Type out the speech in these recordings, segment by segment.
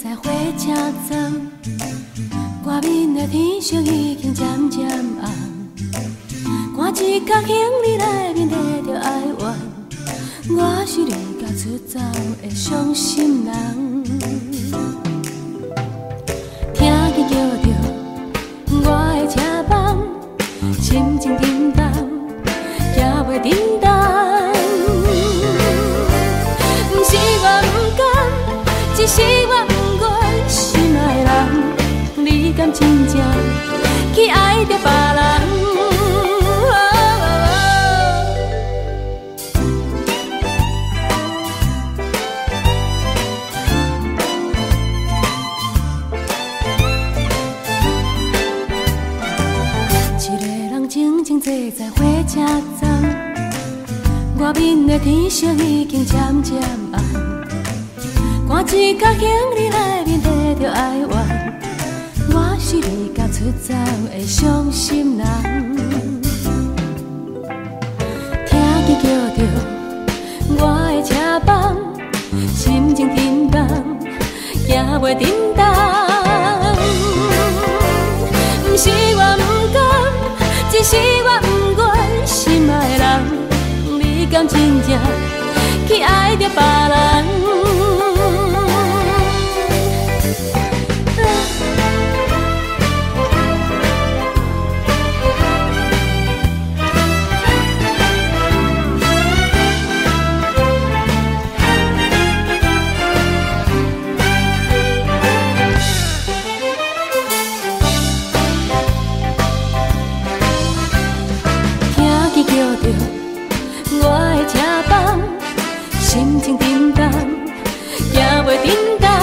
在火车站，外面的天色已经渐渐暗，赶一角行李内面摕着哀怨，我是离家出走的伤心人。听见叫着我的车房，心情沉重，行袂振动。不是我不甘，只是我不愿心爱的人，你敢真正去爱着别人？静静坐在火车站，外面的天色已经渐渐暗，赶一角行李内面摕着哀怨，我是离家出走的伤心人。听见叫着我的车房，心情沉重，行袂振动。不是我不甘，只是我不愿心爱的人，你敢真正去爱着别人？心情沉重，行袂振动。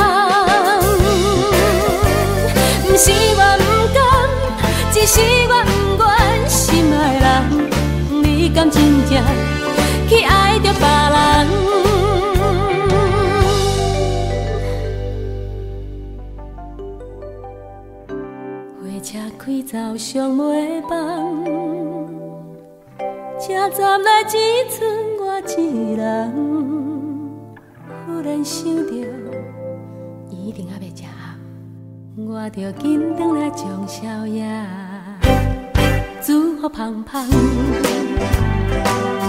不是我不甘，只是我不愿心爱的人，你敢真正去爱着别人？火车开走上尾班，车站内只剩我一人。忽然想着，伊一定还袂食暗，我着紧转来将宵夜煮好芳芳。